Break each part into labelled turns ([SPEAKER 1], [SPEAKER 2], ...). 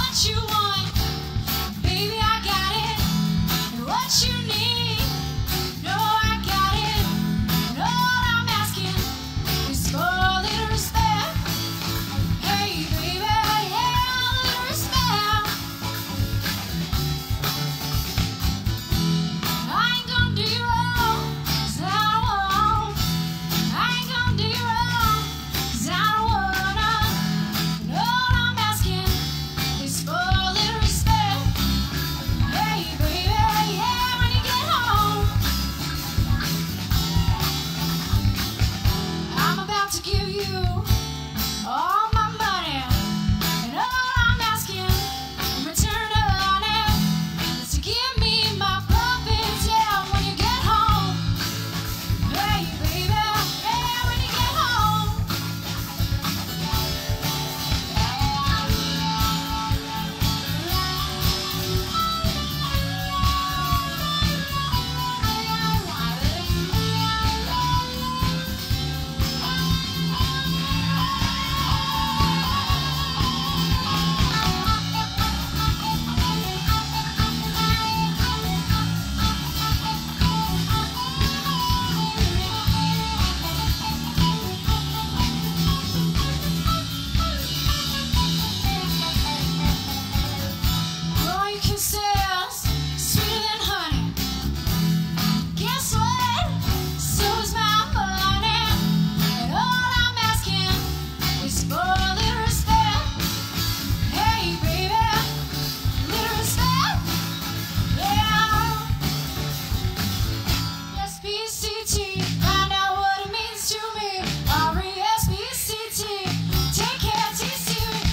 [SPEAKER 1] what you want, baby, I got it. And what you need, no, I got it. And all I'm asking is for a little respect. Hey, baby, yeah, a little respect. I ain't gonna do you wrong, 'cause I won't. I ain't gonna do you wrong, 'cause I don't wanna. And all I'm asking is for a little respect. Hey, baby, yeah, when you get home, I'm about to give you all my money. And all I'm asking in return on it is to give me my profits, yeah, when you get home. Hey, baby, yeah, when you get home. Boy, you kisses sweeter than honey. Guess what? So is my money. And all I'm asking is for a little respect. Hey, baby, little respect. Yeah. S-P-C-T, find out what it means to me. R-E-S-P-C-T, take care, T-C.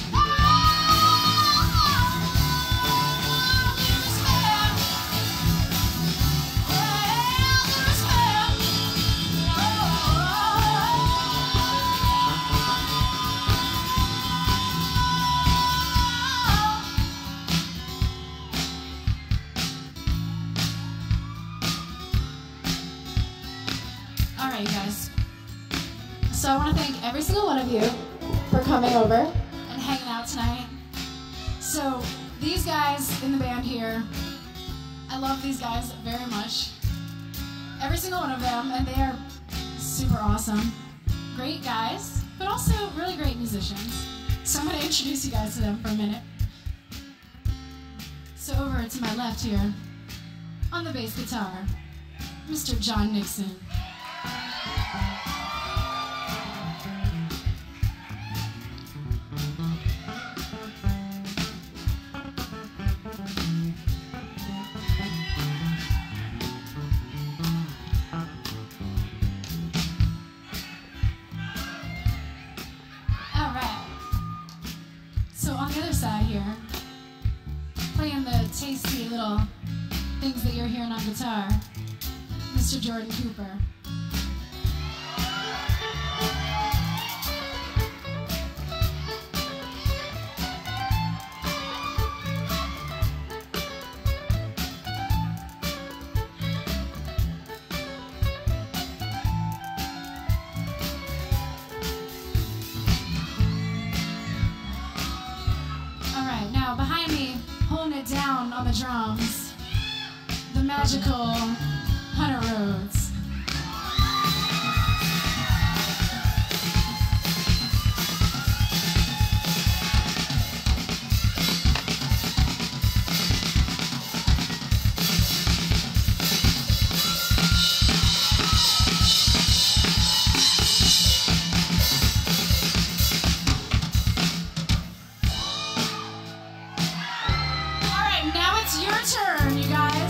[SPEAKER 1] All right, you guys. So I want to thank every single one of you for coming over and hanging out tonight. So these guys in the band here, I love these guys very much. Every single one of them, and they are super awesome. Great guys, but also really great musicians. So I'm going to introduce you guys to them for a minute. So over to my left here, on the bass guitar, Mr. John Nixon. All right. So on the other side here, playing the tasty little things that you're hearing on guitar, Mr. Jordan Cooper. All right, now behind me, holding it down on the drums, the magical Hunter Rhodes. All right, now it's your turn, you guys.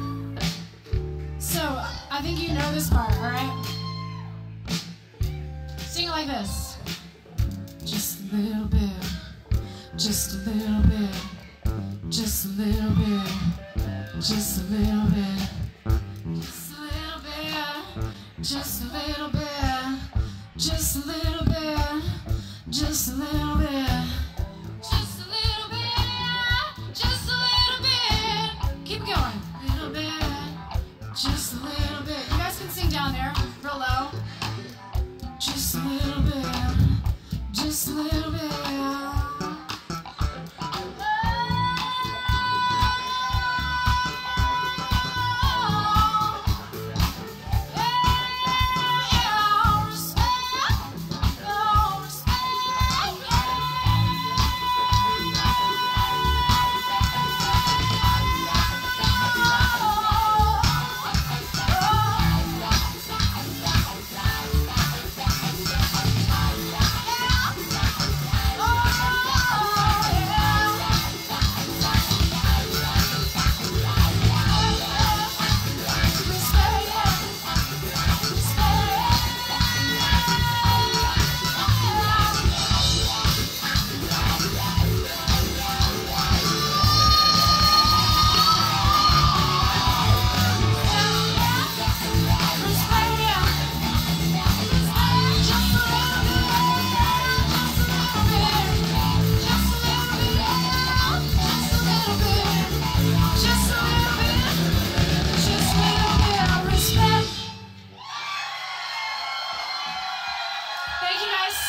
[SPEAKER 1] So I think you know this part, all right? Sing it like this. Just a little bit, just a little bit, just a little bit, just a little bit, just a little bit, just a little bit, just a little bit, just a little bit, just a little bit, just a little bit. Keep going. Little bit, just a little bit. You guys can sing down there, real low. Just a little bit, just a little bit.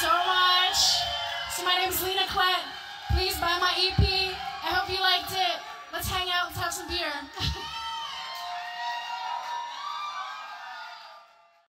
[SPEAKER 1] so much. So my name is Lena Klett. Please buy my EP.